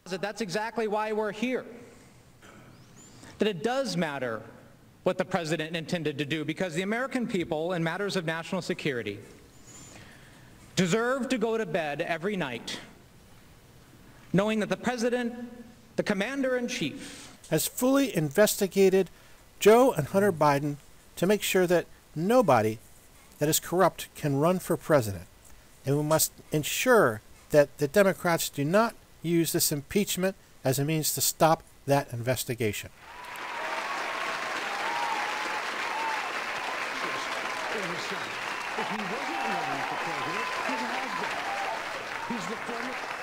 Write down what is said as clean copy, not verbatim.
That's exactly why we're here. That it does matter what the president intended to do, because the American people, in matters of national security, deserve to go to bed every night knowing that the president, the commander-in-chief, has fully investigated Joe and Hunter Biden to make sure that nobody that is corrupt can run for president. And we must ensure that the Democrats do not use this impeachment as a means to stop that investigation. If he wasn't running for president, he has been. He's the former